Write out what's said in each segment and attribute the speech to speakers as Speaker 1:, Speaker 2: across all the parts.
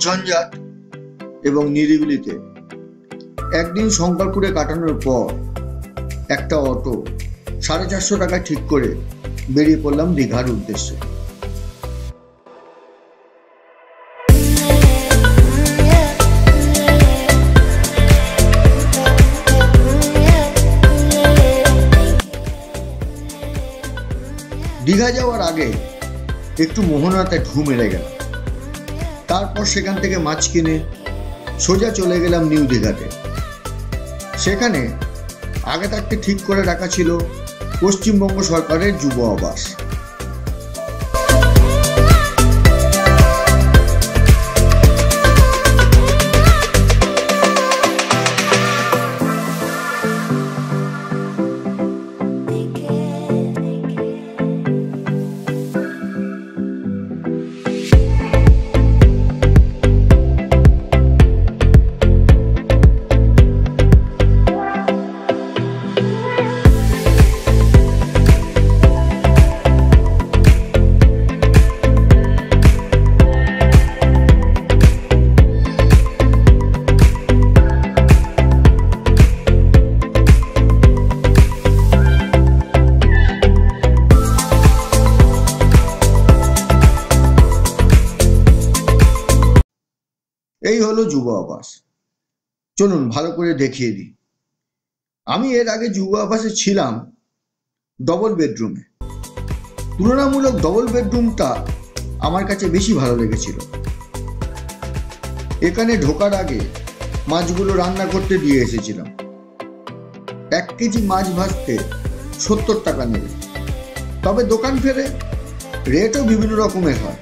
Speaker 1: ঝঞ্ঝাট এবং নিরিবিলিতে একদিন শঙ্করপুরে কাটানোর পর একটা অটো 450 টাকা ঠিক করে বেরিয়ে পড়লাম দীঘার উদ্দেশ্যে। দীঘা যাওয়ার আগে একটু মোহনাতে ঢু মেরে গেলাম, তারপর সেখান থেকে মাছ কিনে সোজা চলে গেলাম নিউ দীঘাতে। সেখানে আগে থাকতে ঠিক করে রাখা ছিল পশ্চিমবঙ্গ সরকারের যুব আবাস। এই হলো যুব আবাস। চলুন ভালো করে দেখিয়ে দিই। আমি এর আগে যুব আবাসে ছিলাম ডবল বেডরুমে। তুলনামূলক ডবল বেডরুমটা আমার কাছে বেশি ভালো লেগেছিল। এখানে ঢোকার আগে মাছগুলো রান্না করতে দিয়ে এসেছিলাম। 1 কেজি মাছ ভাজতে 70 টাকা নেবে, তবে দোকান ফেরে রেটও বিভিন্ন রকমের হয়।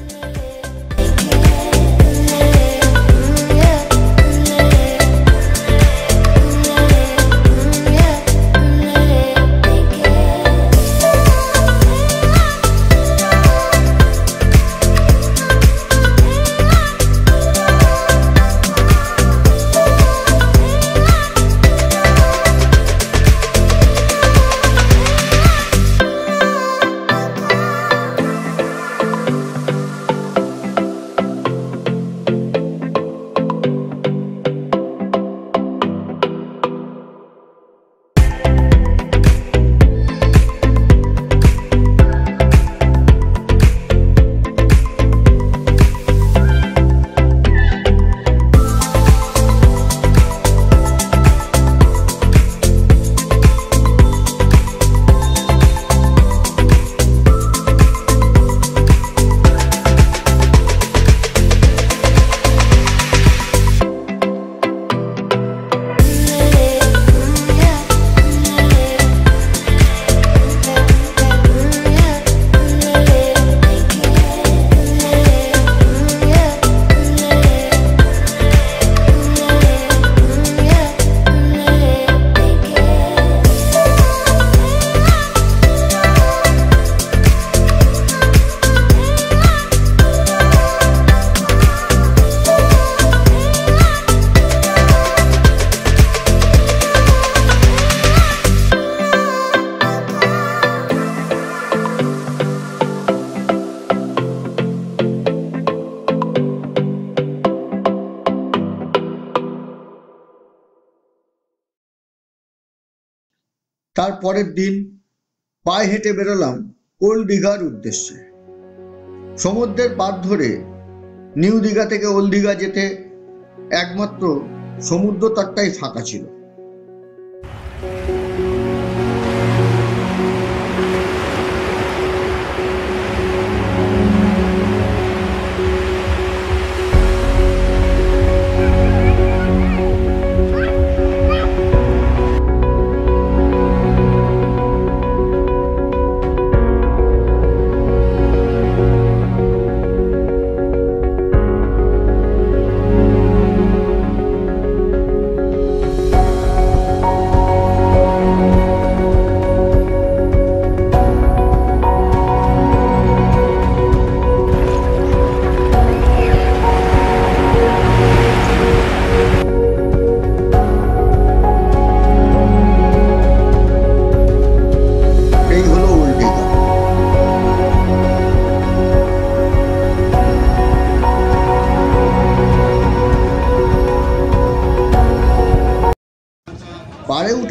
Speaker 1: তার পরের দিন পায়ে হেঁটে বেরোলাম ওল্ড দীঘার উদ্দেশ্যে। সমুদ্রের পাড় ধরে নিউ দীঘা থেকে ওল্ড দীঘা যেতে একমাত্র সমুদ্র তটটাই ফাঁকা ছিল।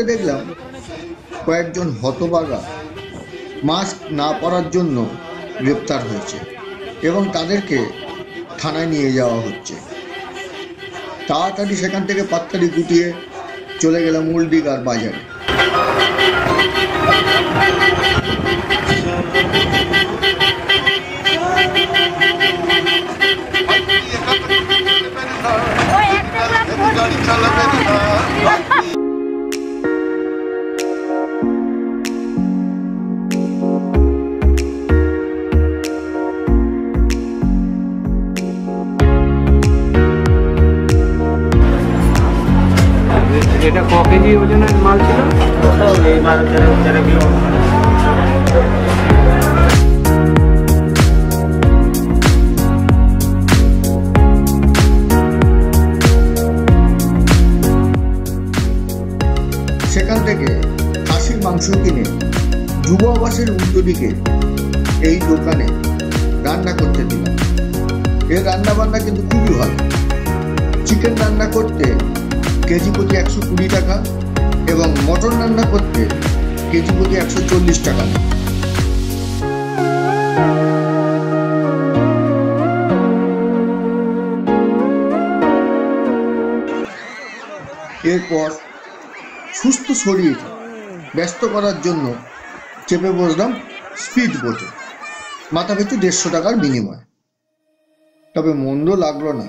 Speaker 1: দেখলাম কয়েকজন হতভাগা মাস্ক না পরার জন্য গ্রেপ্তার হয়েছে এবং তাদেরকে থানায় নিয়ে যাওয়া হচ্ছে। তাড়াতাড়ি সেখান থেকে পাত্তারি গুটিয়ে চলে গেলাম ওল্ড দিঘার বাজারে।
Speaker 2: এটা ক কেজি ওজনের মাল ছিল? এই মাল 4 কিলো।
Speaker 1: সেখান থেকে খাসির মাংস কিনে যুব আবাসের উল্টো দিকে এই দোকানে রান্না করতে দিলাম। এর রান্না বান্না কিন্তু খুবই ভালো। চিকেন রান্না করতে কেজি প্রতি 120 টাকা এবং মটন রান্না করতে কেজি প্রতি 140 টাকা। এরপর সুস্থ শরীর ব্যস্ত করার জন্য চেপে বসলাম স্পিড বোটে, মাথা পিছু 150 টাকার বিনিময়। তবে মন্দ লাগলো না।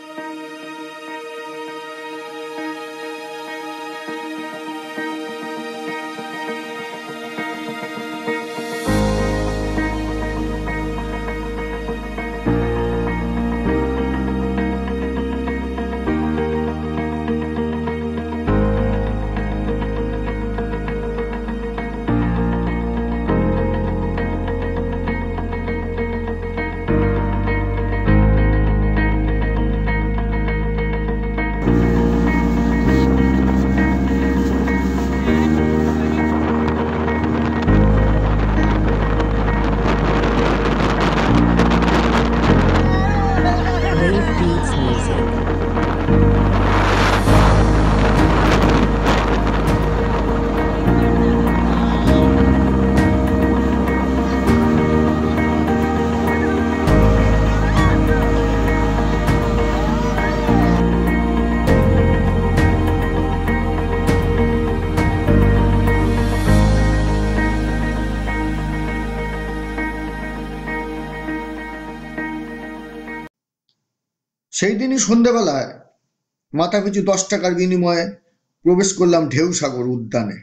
Speaker 1: সেই দিনই সন্ধ্যেবেলায় মাথা পিছু 10 টাকার বিনিময়ে প্রবেশ করলাম ঢেউ সাগর উদ্যানে।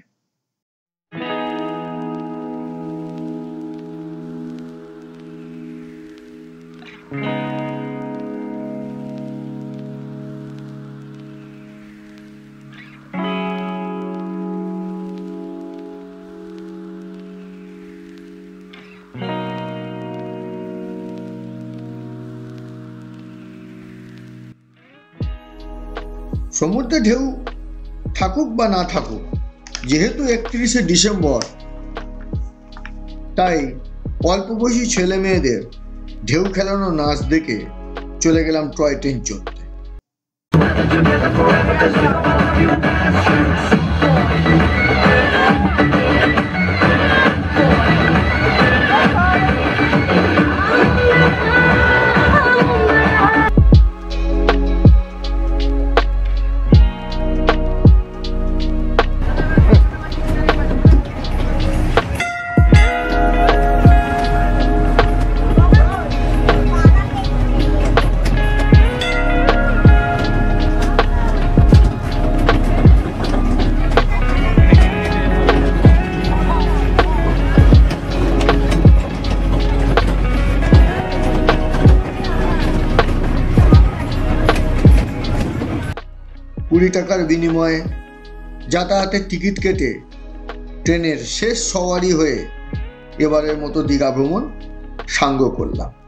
Speaker 1: সমুদ্রে ঢেউ থাকুক বা না থাকুক, যেহেতু 31শে ডিসেম্বর, তাই অল্প বয়সী ছেলে মেয়েদের ঢেউ খেলানো নাচ দেখে চলে গেলাম টয় ট্রেন চড়তে। $20 টাকার বিনিময়ে যাতায়াতের টিকিট কেটে ট্রেনের শেষ সওয়ারি হয়ে এবারের মতো দীঘা ভ্রমণ সাঙ্গ করলাম।